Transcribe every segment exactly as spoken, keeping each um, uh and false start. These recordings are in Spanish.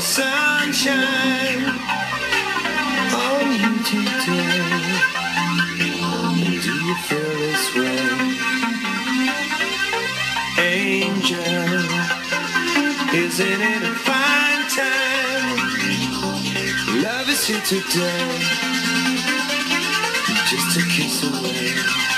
sunshine on you today. Do you feel this way? Angel, isn't it a fine time? Love is here today, just a kiss away.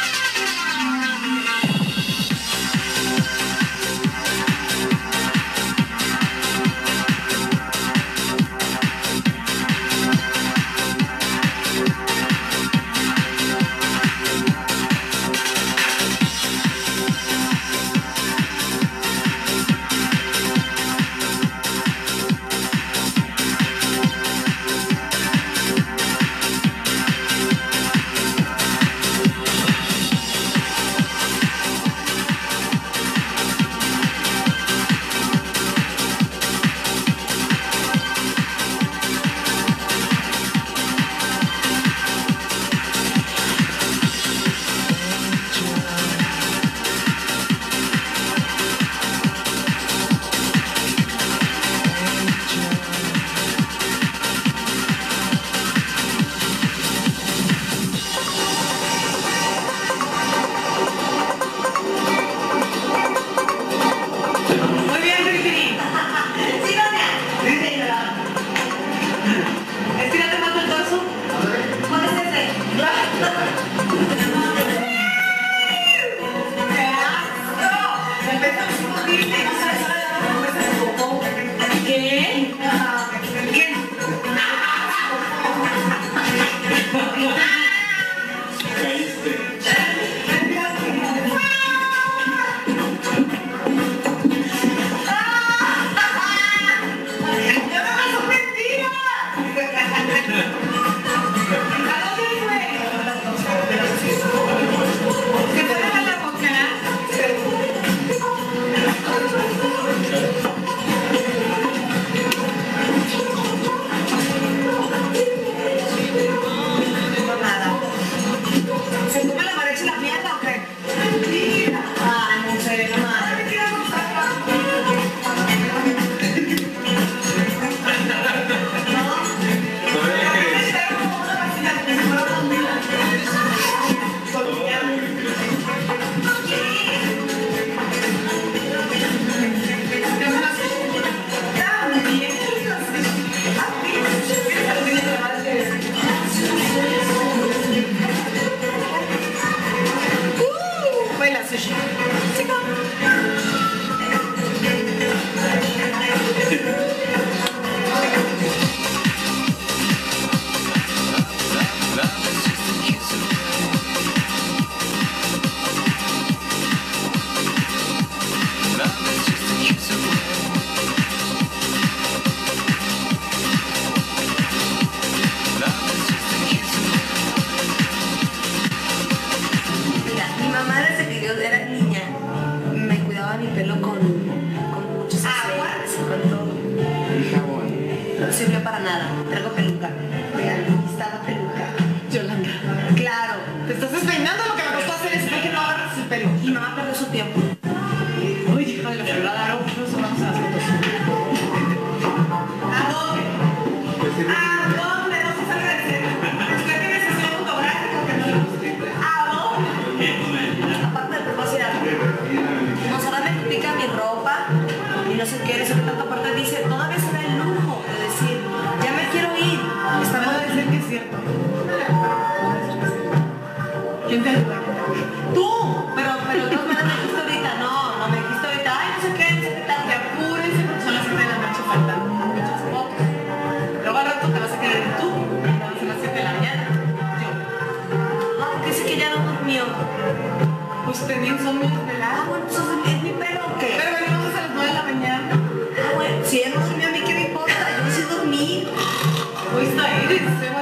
Pues tenía insomnio desde Ah, bueno, pues es mi pelo, ¿o qué? Pero venimos a las nueve de la mañana. Ah, bueno, si él no durmió, a mí qué me importa, yo sí dormí. Hoy está Iris, se va